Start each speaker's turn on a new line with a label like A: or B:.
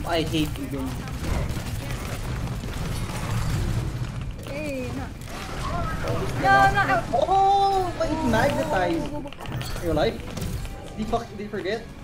A: I hate you, game.
B: Hey, no.
A: No,
B: no.
A: Oh, but it magnetized. Your life? Did you forget?